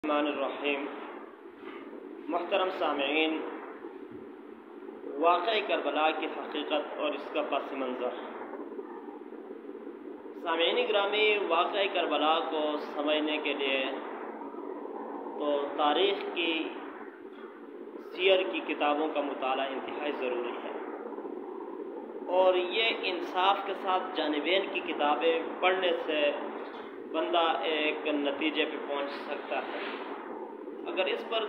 الرحمن الرحیم۔ محترم سامعین، واقعہ کربلا کی حقیقت اور اس کا پس منظر۔ سامعین گرامی، واقعہ کربلا کو سمجھنے کے لیے تو تاریخ کی سیر کی کتابوں کا مطالعہ انتہائی ضروری ہے، اور یہ انصاف کے ساتھ جانبین کی کتابیں پڑھنے سے بندہ ایک نتیجے پہ پہنچ سکتا ہے۔ اگر اس پر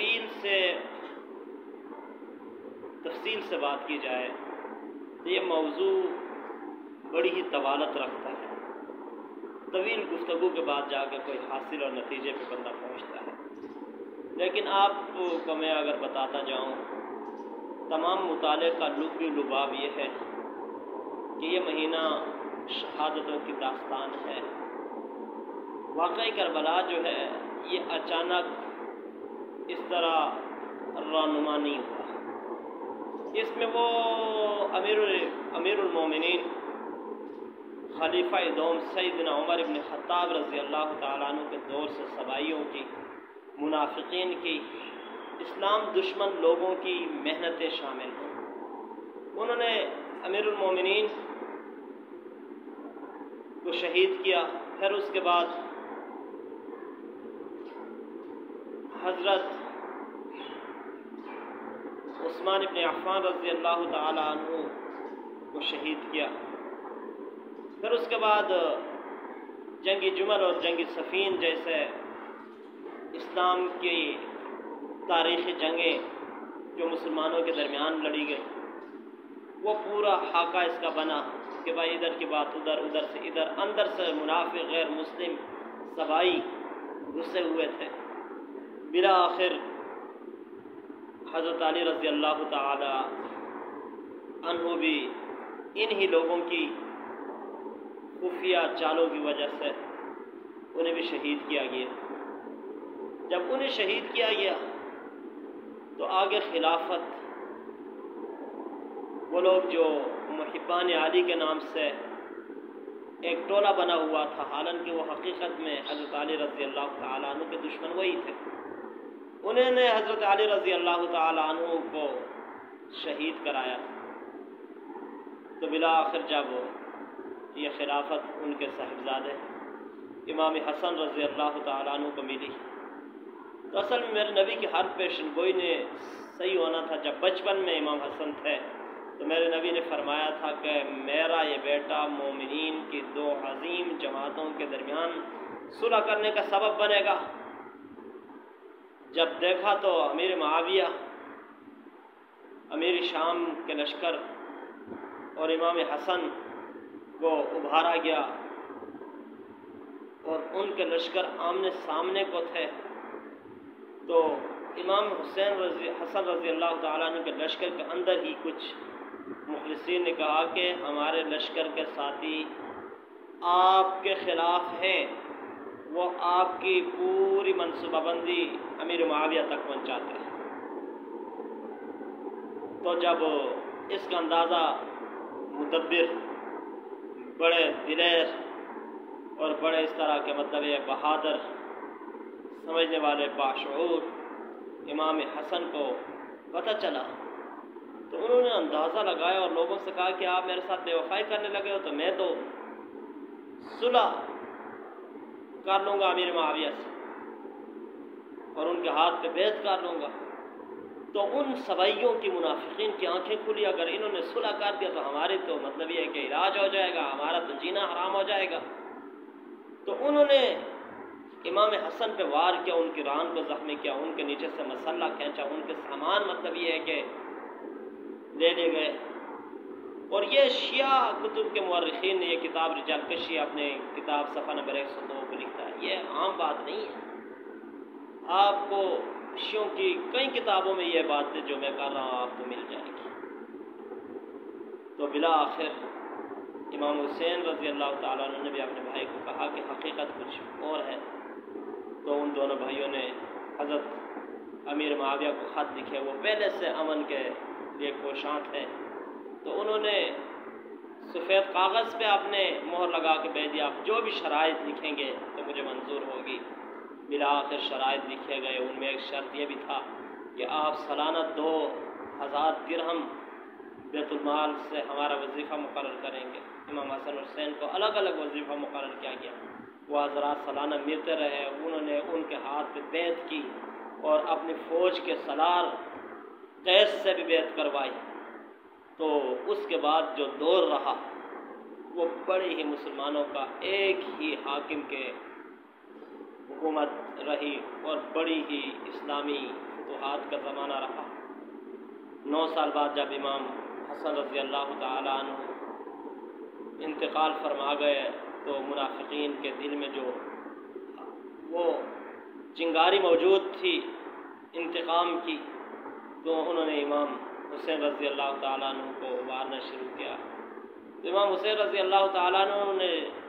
تفصیل سے بات کی جائے تو یہ موضوع بڑی ہی طوالت رکھتا ہے۔ طویل گفتگو کے بعد جا کے کوئی حاصل اور نتیجے پہ بندہ پہنچتا ہے، لیکن آپ کو میں اگر بتاتا جاؤں، تمام مطالعے کا لبی لباب یہ ہے کہ یہ مہینہ شہادتوں کی داستان ہے۔ واقعہ کربلا جو ہے یہ اچانک اس طرح رونما نہیں ہوا۔ اس میں وہ امیر المومنین خلیفہ دوم سیدنا عمر ابن خطاب رضی اللہ تعالیٰ عنہ کے دور سے سبائیوں کی، منافقین کی، اسلام دشمن لوگوں کی محنتیں شامل ہیں۔ انہوں نے امیر المومنین کو شہید کیا، پھر اس کے بعد حضرت عثمان ابن عفان رضی اللہ تعالی عنہ کو شہید کیا، پھر اس کے بعد جنگ جمل اور جنگ صفین جیسے اسلام کی تاریخی جنگیں جو مسلمانوں کے درمیان لڑی گئی، وہ پورا خاکہ اس کا بنا کہ بھائی ادھر کی بات ادھر، ادھر سے ادھر، اندر سے منافق غیر مسلم سبائی گھسے ہوئے تھے۔ بالآخر حضرت علی رضی اللہ تعالی عنہ بھی انہی لوگوں کی خفیہ چالوں کی وجہ سے انہیں بھی شہید کیا گیا۔ جب انہیں شہید کیا گیا تو آگے خلافت، وہ لوگ جو محبان علی کے نام سے ایک ٹولہ بنا ہوا تھا، حالانکہ وہ حقیقت میں حضرت علی رضی اللہ تعالیٰ عنہ کے دشمن وہی تھے، انہوں نے حضرت علی رضی اللہ تعالیٰ عنہ کو شہید کرایا۔ تو بالآخر جب یہ خلافت ان کے صاحبزادے امام حسن رضی اللہ تعالیٰ عنہ کو ملی، تو اصل میں میرے نبی کی ہر پیشن گوئی نے صحیح ہونا تھا۔ جب بچپن میں امام حسن تھے تو میرے نبی نے فرمایا تھا کہ میرا یہ بیٹا مومنین کی دو عظیم جماعتوں کے درمیان صلح کرنے کا سبب بنے گا۔ جب دیکھا تو امیر معاویہ، امیر شام کے لشکر اور امام حسن کو ابھارا گیا، اور ان کے لشکر آمنے سامنے کو تھے، تو امام حسن رضی اللہ تعالیٰ عنہ کے لشکر کے اندر ہی کچھ مخلصین نے کہا کہ ہمارے لشکر کے ساتھی آپ کے خلاف ہیں، وہ آپ کی پوری منصوبہ بندی امیر معاویہ تک پہنچاتے ہیں۔ تو جب اس کا اندازہ مدبر، بڑے دلیر اور بڑے اس طرح کے بہادر سمجھنے والے باشعور امام حسن کو پتہ چلا، تو انہوں نے اندازہ لگایا اور لوگوں سے کہا کہ آپ میرے ساتھ بے وفائی کرنے لگے ہو، تو میں تو صلح کر لوں گا امیر معاویہ سے اور ان کے ہاتھ پہ بیعت کر لوں گا۔ تو ان سبائیوں کی، منافقین کی آنکھیں کھلی، اگر انہوں نے صلح کر دیا تو ہمارے تو یہ ہے کہ علاج ہو جائے گا، ہمارا تو جینا حرام ہو جائے گا۔ تو انہوں نے امام حسن پہ وار کیا، ان کی ران کو زخمی کیا، ان کے نیچے سے مسلح کھینچا، ان کے سامان یہ ہے کہ لے لے گئے۔ اور یہ شیعہ کتب کے مورخین نے یہ کتاب رجال کشی اپنے کتاب صفحہ نمبر 102 کو لکھتا ہے۔ یہ عام بات نہیں ہے، آپ کو شیعوں کی کئی کتابوں میں یہ باتیں جو میں کر رہا ہوں آپ کو مل جائے گی۔ تو بالآخر امام حسین رضی اللہ تعالیٰ عنہ نے بھی اپنے بھائی کو کہا کہ حقیقت کچھ اور ہے، تو ان دونوں بھائیوں نے حضرت امیر معاویہ کو خط لکھے، وہ پہلے سے امن کے لیے کوشاں تھے، تو انہوں نے سفید کاغذ پہ آپ نے مہر لگا کے بھیج دیا، آپ جو بھی شرائط لکھیں گے تو مجھے منظور ہوگی۔ بالآخر شرائط لکھے گئے، ان میں ایک شرط یہ بھی تھا کہ آپ سالانہ 2000 درہم بیت المال سے ہمارا وظیفہ مقرر کریں گے۔ امام حسن حسین کو الگ الگ وظیفہ مقرر کیا گیا، وہ حضرات سالانہ ملتے رہے، انہوں نے ان کے ہاتھ پہ بیعت کی اور اپنی فوج کے سالار قیس سے بھی بیعت کروائی۔ تو اس کے بعد جو دور رہا وہ بڑے ہی مسلمانوں کا ایک ہی حاکم کے حکومت رہی اور بڑی ہی اسلامی فتوحات کا زمانہ رہا۔ 9 سال بعد جب امام حسن رضی اللہ تعالیٰ عنہ انتقال فرما گئے تو منافقین کے دل میں جو وہ چنگاری موجود تھی انتقام کی، تو انہوں نے امام حسین رضی اللہ تعالیٰ عنہ کو مارنا شروع کیا۔ تو امام حسین رضی اللہ تعالیٰ عنہ نے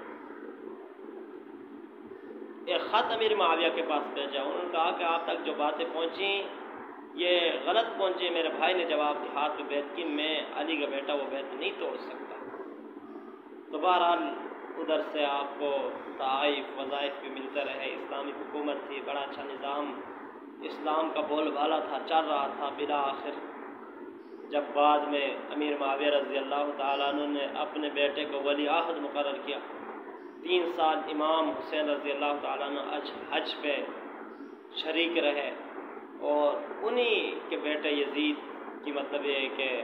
ایک خط امیر معاویہ کے پاس بھیجا، انہوں نے کہا کہ آپ تک جو باتیں پہنچیں یہ غلط پہنچی، میرے بھائی نے جب آپ کے ہاتھ پہ بیعت کی، میں علی کا بیٹا وہ بیعت نہیں توڑ سکتا۔ تو بہرحال ادھر سے آپ کو تحائف وظائف بھی ملتے رہے، اسلامی حکومت تھی، بڑا اچھا نظام اسلام کا بول بالا تھا، چل رہا تھا۔ بالآخر جب بعد میں امیر معاویہ رضی اللہ تعالیٰ عنہ نے اپنے بیٹے کو ولی عہد مقرر کیا، 3 سال امام حسین رضی اللہ تعالیٰ عنہ حج پہ شریک رہے، اور انہی کے بیٹے یزید کی مطلب یہ ہے کہ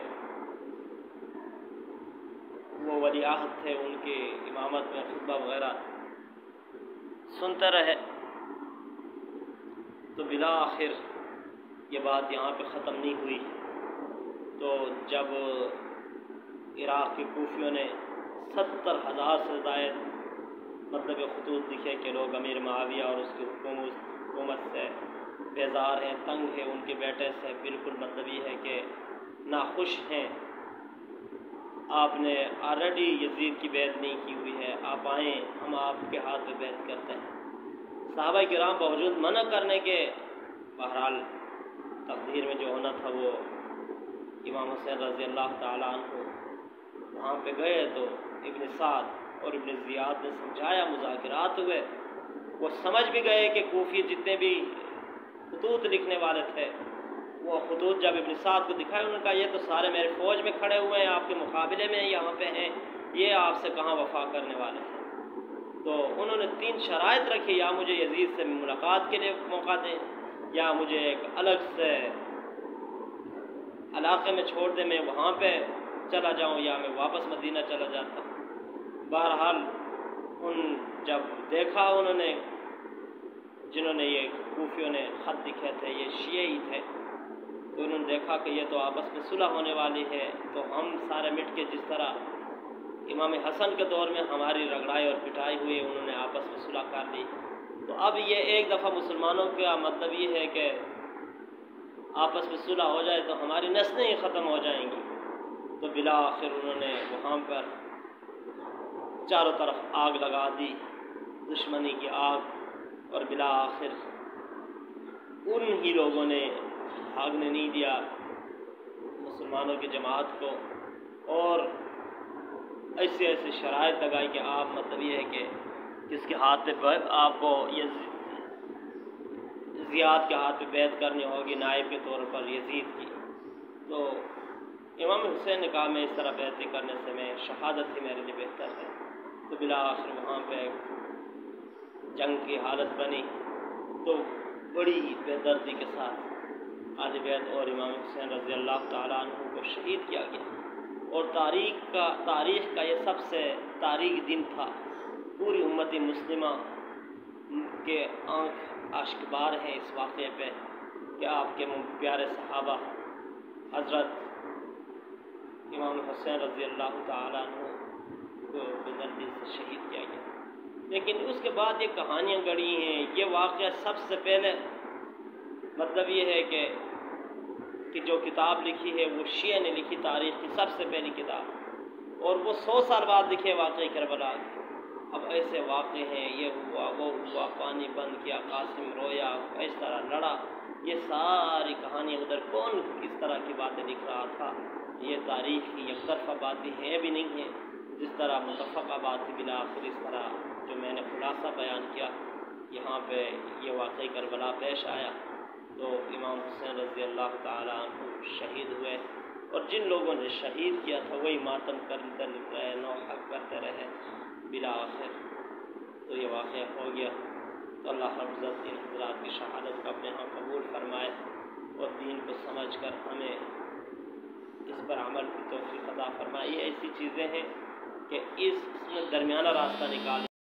وہ ولی عہد تھے، ان کی امامت میں خطبہ وغیرہ سنتے رہے۔ تو بالآخر یہ بات یہاں پہ ختم نہیں ہوئی، تو جب عراق کے کوفیوں نے 70,000 سے زائد مطلب خطوط لکھے کہ لوگ امیر معاویہ اور اس کی حکومت سے بیزار ہیں، تنگ ہیں، ان کے بیٹے سے بالکل مطلب یہ ہے کہ ناخوش ہیں، آپ نے آلریڈی یزید کی بیعت نہیں کی ہوئی ہے، آپ آئیں، ہم آپ کے ہاتھ پہ بیعت کرتے ہیں۔ صحابہ کرام باوجود منع کرنے کے بہرحال تقدیر میں جو ہونا تھا وہ امام حسین رضی اللہ تعالیٰ عنہ وہاں پہ گئے، تو ابن سعد اور ابن زیاد نے سمجھایا، مذاکرات ہوئے، وہ سمجھ بھی گئے کہ کوفی جتنے بھی خطوط لکھنے والے تھے، وہ خطوط جب ابن سعد کو دکھائے، انہوں نے کہا یہ تو سارے میرے فوج میں کھڑے ہوئے ہیں، آپ کے مقابلے میں یہاں پہ ہیں، یہ آپ سے کہاں وفا کرنے والے ہیں۔ تو انہوں نے 3 شرائط رکھی، یا مجھے یزید سے ملاقات کے لیے موقع دیں، یا مجھے ایک الگ سے علاقے میں چھوڑ دیں، میں وہاں پہ چلا جاؤں، یا میں واپس مدینہ چلا جاتا ہوں۔ بہرحال جب دیکھا انہوں نے، جنہوں نے یہ کوفیوں نے خط لکھے تھے یہ شیعی تھے، تو انہوں نے دیکھا کہ یہ تو آپس میں صلح ہونے والی ہے، تو ہم سارے مٹ کے جس طرح امام حسن کے دور میں ہماری رگڑائی اور پٹائی ہوئی، انہوں نے آپس میں صلح کر لی، تو اب یہ ایک دفعہ مسلمانوں کا مطلب یہ ہے کہ آپس میں صلح ہو جائے تو ہماری نسلیں ہی ختم ہو جائیں گی۔ تو بالآخر انہوں نے وہاں پر چاروں طرف آگ لگا دی، دشمنی کی آگ، اور بالآخر ان ہی لوگوں نے بھاگنے نہیں دیا مسلمانوں کی جماعت کو، اور ایسے ایسے شرائط لگائی کہ آپ مطلب یہ ہے کہ جس کے ہاتھ پہ آپ کو زیاد کے ہاتھ پہ بیعت کرنی ہوگی نائب کے طور پر یزید کی، تو امام حسین نے کہا میں اس طرح بیعت کرنے سے میں شہادت ہی میرے لیے بہتر ہے۔ تو بالآخر وہاں پہ جنگ کی حالت بنی، تو بڑی بے دردی کے ساتھ اہل بیت اور امام حسین رضی اللہ تعالیٰ عنہ کو شہید کیا گیا، اور تاریخ کا یہ سب سے تاریخ دن تھا۔ پوری امت مسلمہ کے آنکھ اشکبار ہیں اس واقعے پہ کہ آپ کے پیارے صحابہ حضرت امام حسین رضی اللہ تعالیٰ عنہ کو بزرگی سے شہید کیا گیا۔ لیکن اس کے بعد یہ کہانیاں گڑھی ہیں، یہ واقعہ سب سے پہلے مطلب یہ ہے کہ جو کتاب لکھی ہے وہ شیعہ نے لکھی، تاریخ کی سب سے پہلی کتاب، اور وہ 100 سال بعد لکھے واقعہ کربلا۔ اب ایسے واقعے ہیں، یہ ہوا وہ ہوا، پانی بند کیا، قاسم رویا، اس طرح لڑا، یہ ساری کہانی ادھر کون کس طرح کی باتیں لکھ رہا تھا، یہ تاریخ کی یک طرفہ باتیں ہیں بھی نہیں ہیں، جس طرح متفقہ بات تھی، بالآخر اس طرح جو میں نے خلاصہ بیان کیا یہاں پہ یہ واقعی کربلا پیش آیا تو امام حسین رضی اللہ تعالیٰ عنہ شہید ہوئے، اور جن لوگوں نے شہید کیا تھا وہی ماتم کرتے رہے، نوحہ کرتے رہے، بالآخر تو یہ واقعہ ہو گیا۔ تو اللہ رب العزت ان حضرات کی شہادت کو اپنے ہاں قبول فرمائے اور دین کو سمجھ کر ہمیں اس پر عمل کی توفیق عطا فرمائے۔ یہ ایسی چیزیں ہیں کہ اس میں درمیانہ راستہ نکال